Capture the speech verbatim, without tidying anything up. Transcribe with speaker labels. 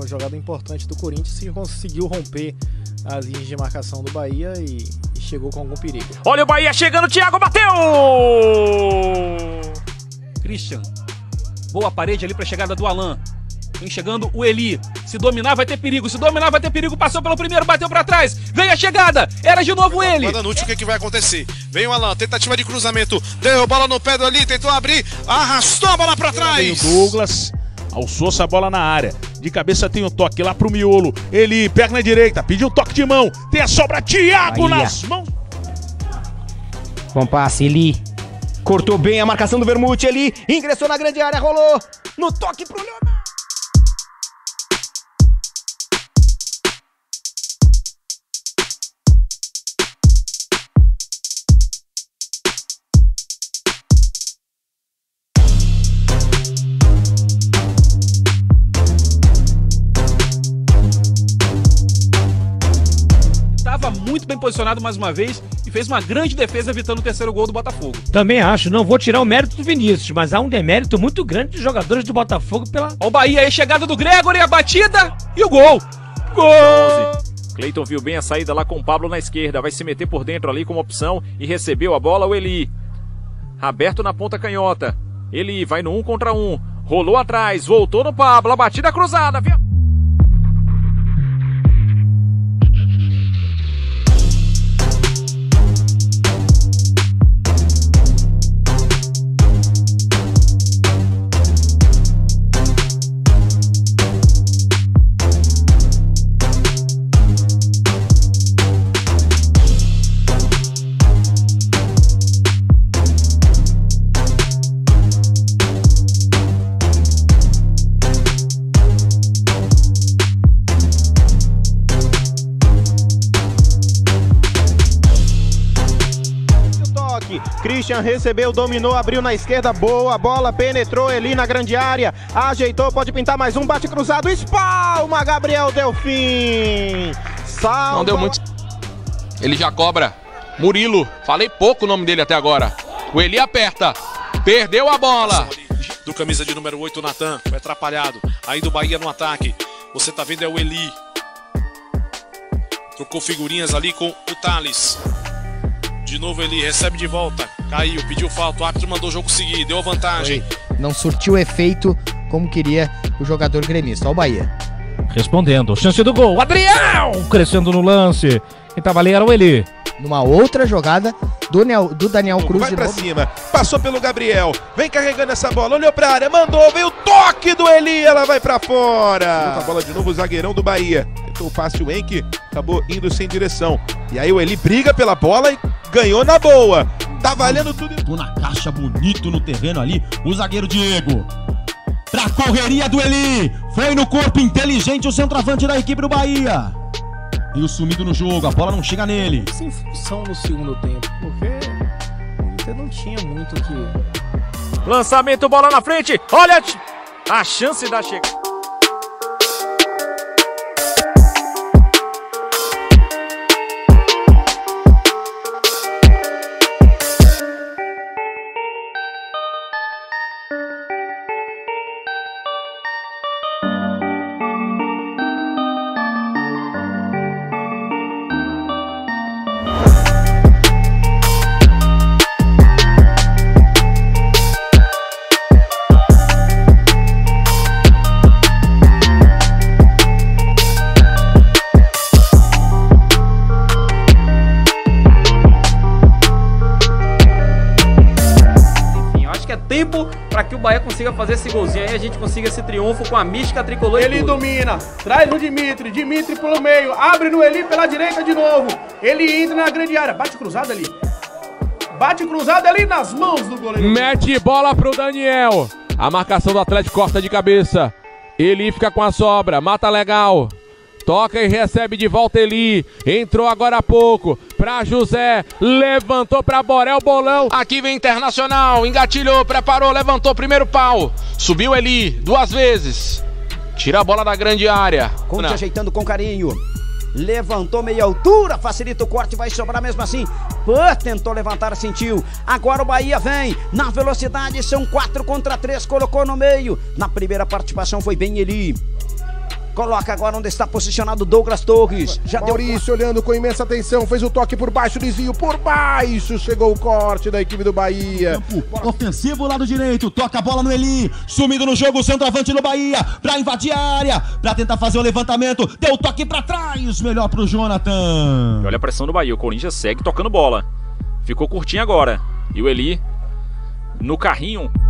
Speaker 1: jogada importante do Corinthians, que conseguiu romper as linhas de marcação do Bahia e, e chegou com algum perigo.
Speaker 2: Olha o Bahia chegando, Thiago bateu!
Speaker 3: Christian, boa parede ali para a chegada do Alan. Vem chegando o Eli, se dominar vai ter perigo, se dominar vai ter perigo, passou pelo primeiro, bateu pra trás, vem a chegada, era de novo ele.
Speaker 4: O que, que vai acontecer? Vem o Alan, tentativa de cruzamento, deu bola no pé do Eli, tentou abrir, arrastou a bola pra trás.
Speaker 5: Vem o Douglas, alçou essa bola na área, de cabeça tem um toque lá pro miolo, Eli, perna direita, pediu um toque de mão, tem a sobra, Thiago Bahia nas mãos.
Speaker 6: Bom passe, Eli, cortou bem a marcação do Vermute, Eli, ingressou na grande área, rolou, no toque pro Leonardo.
Speaker 3: Muito bem posicionado mais uma vez e fez uma grande defesa evitando o terceiro gol do Botafogo.
Speaker 7: Também acho, não vou tirar o mérito do Vinícius, mas há um demérito muito grande dos jogadores do Botafogo pela...
Speaker 3: Ó o Bahia aí, chegada do Gregory, a batida e o gol! Gol!
Speaker 2: Cleiton viu bem a saída lá com o Pablo na esquerda, vai se meter por dentro ali como opção e recebeu a bola o Eli. Aberto na ponta canhota, Eli vai no um contra um, rolou atrás, voltou no Pablo, a batida cruzada, viu?
Speaker 6: Christian recebeu, dominou, abriu na esquerda, boa bola, penetrou ali na grande área, ajeitou, pode pintar mais um, bate cruzado, espalma Gabriel Delfim, salva.
Speaker 8: Não deu muito, ele já cobra, Murilo, falei pouco o nome dele até agora, o Eli aperta, perdeu a bola.
Speaker 4: Do camisa de número oito, Natan, foi atrapalhado, aí do Bahia no ataque, você tá vendo é o Eli, trocou figurinhas ali com o Thales. De novo ele recebe de volta, caiu, pediu falta, o árbitro mandou o jogo seguir, deu a vantagem.
Speaker 9: Foi. Não surtiu efeito como queria o jogador gremista, olha o Bahia.
Speaker 7: Respondendo, chance do gol, Adriel crescendo no lance, quem tava ali era o Eli.
Speaker 9: Numa outra jogada do, Neo, do Daniel Cruz.
Speaker 5: Vai pra novo. Cima, passou pelo Gabriel, vem carregando essa bola, olhou pra área, mandou, veio o toque do Eli, ela vai pra fora. A bola de novo, o zagueirão do Bahia. Tentou o passe, o Henk acabou indo sem direção. E aí o Eli briga pela bola e ganhou na boa. Tá valendo tudo.
Speaker 10: Tô na caixa, bonito no terreno ali, o zagueiro Diego. Pra correria do Eli, foi no corpo inteligente o centroavante da equipe do Bahia. E o sumido no jogo, a bola não chega nele.
Speaker 1: Sem função no segundo tempo, porque o Inter não tinha muito o que...
Speaker 2: Lançamento, bola na frente, olha a chance da chegada.
Speaker 3: Tempo para que o Bahia consiga fazer esse golzinho aí, a gente consiga esse triunfo com a mística tricolor.
Speaker 11: Ele domina, traz o Dimitri, Dimitri pelo meio, abre no Eli pela direita de novo, ele entra na grande área, bate cruzado ali, bate cruzado ali nas mãos do goleiro.
Speaker 8: Mete bola pro Daniel, a marcação do Atlético corta de cabeça, Eli fica com a sobra, mata legal. Toca e recebe de volta Eli, entrou agora há pouco, pra José, levantou pra Borel, bolão. Aqui vem Internacional, engatilhou, preparou, levantou, primeiro pau. Subiu Eli, duas vezes. Tira a bola da grande área.
Speaker 6: Conte ajeitando com carinho. Levantou meia altura, facilita o corte, vai sobrar mesmo assim. Pô, tentou levantar, sentiu. Agora o Bahia vem, na velocidade, são quatro contra três, colocou no meio. Na primeira participação foi bem Eli.
Speaker 12: Coloca agora onde está posicionado Douglas Torres. Já
Speaker 5: Maurício
Speaker 12: deu...
Speaker 5: olhando com imensa atenção, fez o toque por baixo, desvio por baixo, chegou o corte da equipe do Bahia.
Speaker 10: Campo ofensivo, lado direito, toca a bola no Eli, sumido no jogo, centroavante no Bahia, pra invadir a área, pra tentar fazer o levantamento, deu toque pra trás, melhor pro Jonathan.
Speaker 2: E olha a pressão do Bahia, o Corinthians segue tocando bola. Ficou curtinho agora. E o Eli no carrinho